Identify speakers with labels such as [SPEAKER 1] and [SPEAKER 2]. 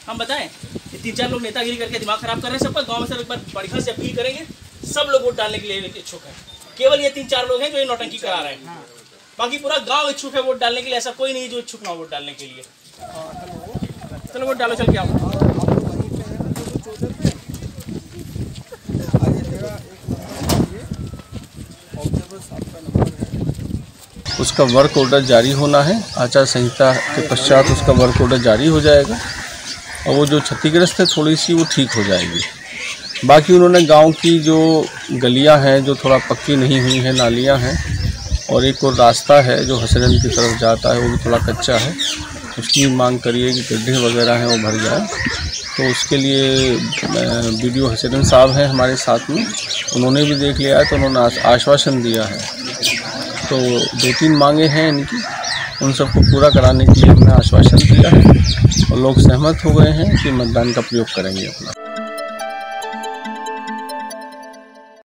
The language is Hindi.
[SPEAKER 1] हम बताएं, ये 3-4 लोग नेतागिरी करके दिमाग खराब कर रहे हैं सबका। गांव में सब एक बार बढ़िया से अपील करेंगे, सब लोग वोट डालने के लिए इच्छुक है। केवल ये 3-4 लोग हैं जो ये नौटंकी करा रहे हैं, बाकी पूरा गांव इच्छुक है वोट डालने के लिए। ऐसा कोई नहीं जो इच्छुक ना वोट डालने के लिए। चलो वोट डालो, चल के आओ।
[SPEAKER 2] उसका वर्क ऑर्डर जारी होना है। आचार संहिता के पश्चात उसका वर्क ऑर्डर जारी हो जाएगा और वो जो क्षतिग्रस्त है थोड़ी सी वो ठीक हो जाएगी। बाकी उन्होंने गांव की जो गलियां हैं जो थोड़ा पक्की नहीं हुई हैं, नालियां हैं, और एक और रास्ता है जो हसरन की तरफ जाता है वो भी थोड़ा कच्चा है, उसकी मांग करिए कि गड्ढे वगैरह हैं वो भर जाए। तो उसके लिए बीडीओ हसरन साहब हैं हमारे साथ में, उन्होंने भी देख लिया है तो उन्होंने आश्वासन दिया है। तो 2-3 मांगे हैं इनकी, उन सबको पूरा कराने के लिए हमने आश्वासन दिया है और लोग सहमत हो गए हैं कि मतदान का प्रयोग करेंगे अपना।